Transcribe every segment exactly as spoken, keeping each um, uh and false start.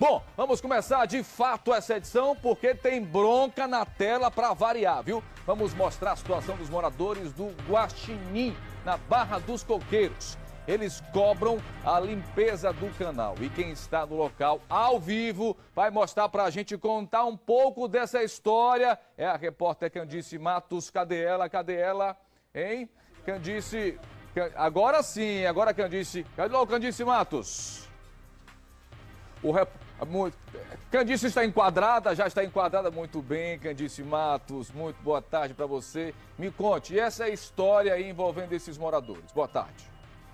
Bom, vamos começar de fato essa edição porque tem bronca na tela para variar, viu? Vamos mostrar a situação dos moradores do Guaxinim, na Barra dos Coqueiros. Eles cobram a limpeza do canal e quem está no local ao vivo vai mostrar para a gente contar um pouco dessa história. É a repórter Candice Matos. Cadê ela? Cadê ela? Hein? Candice, agora sim, agora Candice. Cadê o Candice Matos? O rep... Candice está enquadrada, já está enquadrada muito bem, Candice Matos, muito boa tarde para você. Me conte, essa é a história aí envolvendo esses moradores. Boa tarde.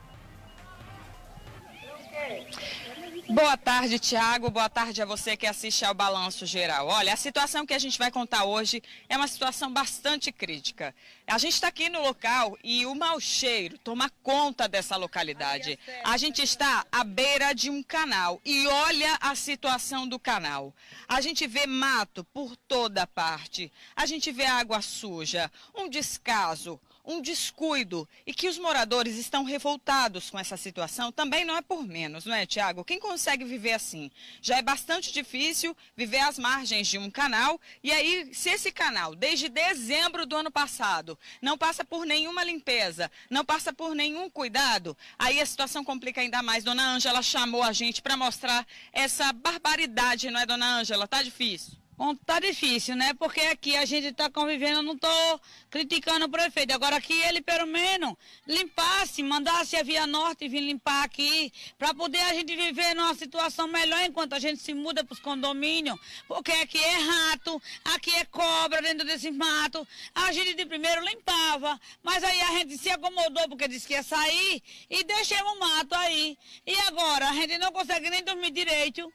Boa tarde, Tiago. Boa tarde a você que assiste ao Balanço Geral. Olha, a situação que a gente vai contar hoje é uma situação bastante crítica. A gente está aqui no local e o mau cheiro toma conta dessa localidade. A gente está à beira de um canal e olha a situação do canal. A gente vê mato por toda parte, a gente vê água suja, um descaso, um descuido, e que os moradores estão revoltados com essa situação também não é por menos, não é, Tiago? Quem consegue viver assim? Já é bastante difícil viver às margens de um canal, e aí, se esse canal, desde dezembro do ano passado, não passa por nenhuma limpeza, não passa por nenhum cuidado, aí a situação complica ainda mais. Dona Ângela chamou a gente para mostrar essa barbaridade, não é, Dona Ângela? Tá difícil. Bom, tá difícil, né? Porque aqui a gente tá convivendo, eu não tô criticando o prefeito. Agora que ele, pelo menos, limpasse, mandasse a Via Norte vir limpar aqui, para poder a gente viver numa situação melhor enquanto a gente se muda para os condomínios. Porque aqui é rato, aqui é cobra dentro desse mato. A gente de primeiro limpava, mas aí a gente se acomodou porque disse que ia sair e deixamos o mato aí. E agora a gente não consegue nem dormir direito.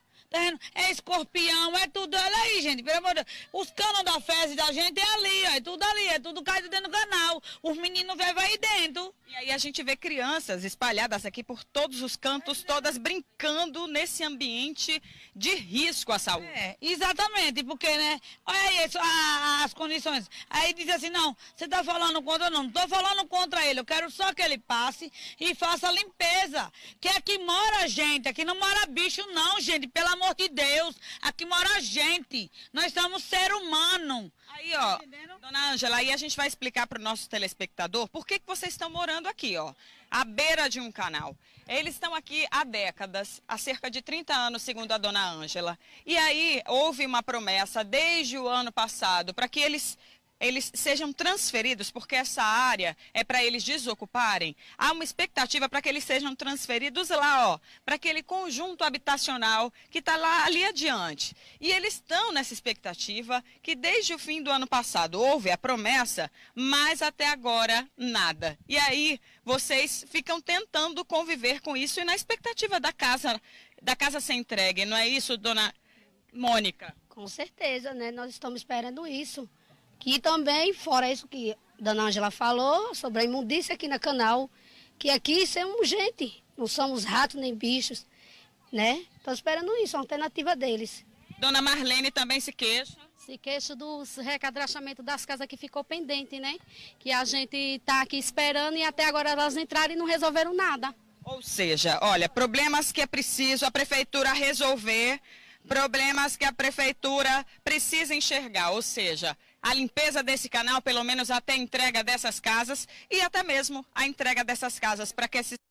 É escorpião, é tudo. Olha aí, gente, pelo amor de Deus. Os canos da fezes da gente é ali, ó, é tudo ali, é tudo caído dentro do canal. Os meninos vêm aí dentro. E aí a gente vê crianças espalhadas aqui por todos os cantos, todas brincando nesse ambiente de risco à saúde. É, exatamente, porque, né, olha isso, a, as condições. Aí diz assim, não, você tá falando contra, não, não tô falando contra ele, eu quero só que ele passe e faça a limpeza. Que aqui mora gente, aqui não mora bicho não, gente, pelo amor de Deus, aqui mora gente, nós somos ser humano. Aí, ó, Dona Ângela, aí a gente vai explicar para o nosso telespectador por que que vocês estão morando aqui, ó, à beira de um canal. Eles estão aqui há décadas, há cerca de trinta anos, segundo a Dona Ângela. E aí houve uma promessa desde o ano passado para que eles... eles sejam transferidos, porque essa área é para eles desocuparem. Há uma expectativa para que eles sejam transferidos lá, ó, para aquele conjunto habitacional que está lá ali adiante. E eles estão nessa expectativa que desde o fim do ano passado houve a promessa, mas até agora nada. E aí vocês ficam tentando conviver com isso e na expectativa da casa, da casa ser entregue, não é isso, Dona Mônica? Com certeza, né? Nós estamos esperando isso. Que também, fora isso que a Dona Ângela falou, sobre a imundícia aqui na canal, que aqui somos gente, não somos ratos nem bichos, né? Estou esperando isso, a alternativa deles. Dona Marlene também se queixa. Se queixa do recadastramento das casas que ficou pendente, né? Que a gente está aqui esperando e até agora elas entraram e não resolveram nada. Ou seja, olha, problemas que é preciso a prefeitura resolver, problemas que a prefeitura precisa enxergar, ou seja, a limpeza desse canal, pelo menos até a entrega dessas casas e até mesmo a entrega dessas casas para que esses...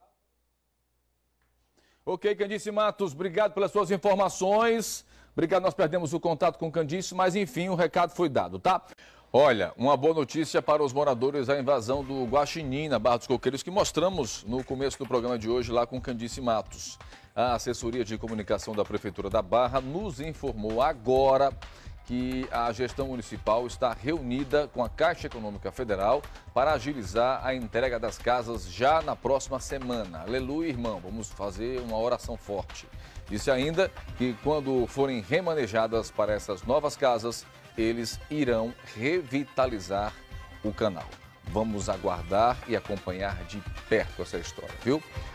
Ok, Candice Matos, obrigado pelas suas informações. Obrigado, nós perdemos o contato com Candice, mas enfim, o recado foi dado, tá? Olha, uma boa notícia para os moradores da invasão do Guaxinim, na Barra dos Coqueiros, que mostramos no começo do programa de hoje lá com Candice Matos. A assessoria de comunicação da Prefeitura da Barra nos informou agora que a gestão municipal está reunida com a Caixa Econômica Federal para agilizar a entrega das casas já na próxima semana. Aleluia, irmão, vamos fazer uma oração forte. Disse ainda que quando forem remanejadas para essas novas casas, eles irão revitalizar o canal. Vamos aguardar e acompanhar de perto essa história, viu?